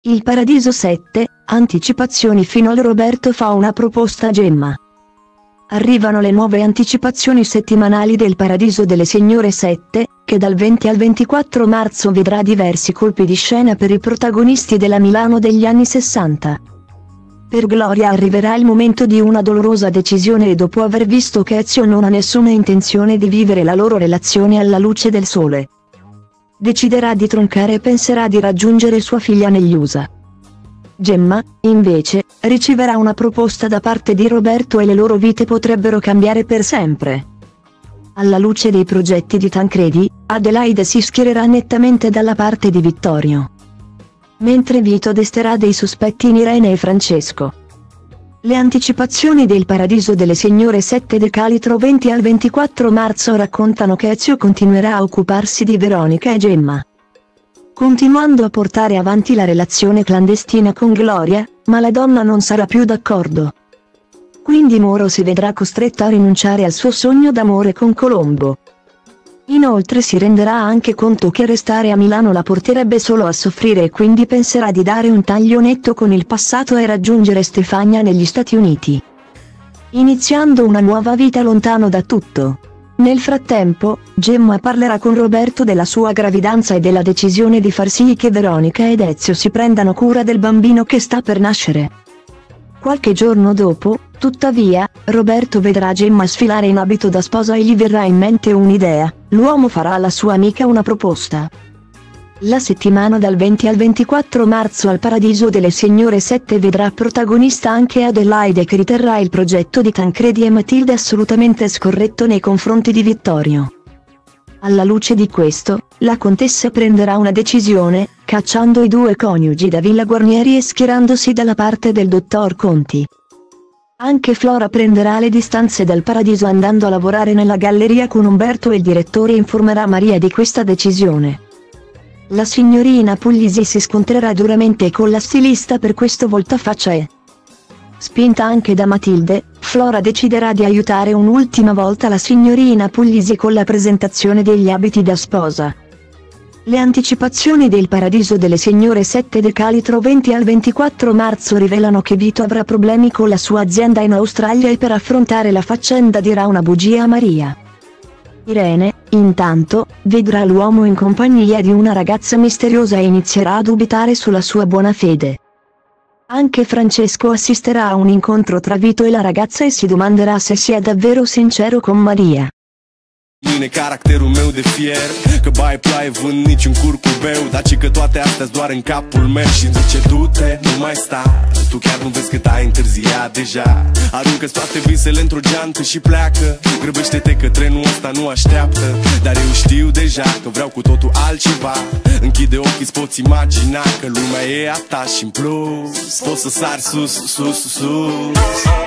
Il Paradiso 7, anticipazioni final. Roberto fa una proposta a Gemma. Arrivano le nuove anticipazioni settimanali del Paradiso delle Signore 7, che dal 20 al 24 marzo vedrà diversi colpi di scena per i protagonisti della Milano degli anni 60. Per Gloria arriverà il momento di una dolorosa decisione e dopo aver visto che Ezio non ha nessuna intenzione di vivere la loro relazione alla luce del sole, deciderà di troncare e penserà di raggiungere sua figlia negli USA. Gemma, invece, riceverà una proposta da parte di Roberto e le loro vite potrebbero cambiare per sempre. Alla luce dei progetti di Tancredi, Adelaide si schiererà nettamente dalla parte di Vittorio, mentre Vito desterà dei sospetti in Irene e Francesco. Le anticipazioni del Paradiso delle Signore 7 del Calitro 20 al 24 marzo raccontano che Ezio continuerà a occuparsi di Veronica e Gemma, continuando a portare avanti la relazione clandestina con Gloria, ma la donna non sarà più d'accordo. Quindi Moro si vedrà costretto a rinunciare al suo sogno d'amore con Colombo. Inoltre si renderà anche conto che restare a Milano la porterebbe solo a soffrire e quindi penserà di dare un taglio netto con il passato e raggiungere Stefania negli Stati Uniti, iniziando una nuova vita lontano da tutto. Nel frattempo, Gemma parlerà con Roberto della sua gravidanza e della decisione di far sì che Veronica ed Ezio si prendano cura del bambino che sta per nascere. Qualche giorno dopo, tuttavia, Roberto vedrà Gemma sfilare in abito da sposa e gli verrà in mente un'idea: l'uomo farà alla sua amica una proposta. La settimana dal 20 al 24 marzo al Paradiso delle Signore 7 vedrà protagonista anche Adelaide, che riterrà il progetto di Tancredi e Matilde assolutamente scorretto nei confronti di Vittorio. Alla luce di questo, la contessa prenderà una decisione, cacciando i due coniugi da Villa Guarnieri e schierandosi dalla parte del dottor Conti. Anche Flora prenderà le distanze dal Paradiso andando a lavorare nella galleria con Umberto e il direttore informerà Maria di questa decisione. La signorina Puglisi si scontrerà duramente con la stilista per questo voltafaccia e, spinta anche da Matilde, Flora deciderà di aiutare un'ultima volta la signorina Puglisi con la presentazione degli abiti da sposa. Le anticipazioni del Paradiso delle Signore 7 del Calitro 20 al 24 marzo rivelano che Vito avrà problemi con la sua azienda in Australia e per affrontare la faccenda dirà una bugia a Maria. Irene, intanto, vedrà l'uomo in compagnia di una ragazza misteriosa e inizierà a dubitare sulla sua buona fede. Anche Francesco assisterà a un incontro tra Vito e la ragazza e si domanderà se sia davvero sincero con Maria. Mine caracterul meu de fier, că bai ploaie vând niciun curcubeu, dar ci că toate astea doar în capul meu. Și zice du-te, nu mai sta, tu chiar nu vezi cât ai întârziat deja. Aruncă-ți toate visele într-o geantă și pleacă, grăbește-te că trenul ăsta nu așteaptă. Dar eu știu deja că vreau cu totul altceva. Închide ochii, îți poți imagina că lumea e a ta și în plus poți să sari sus, sus, sus.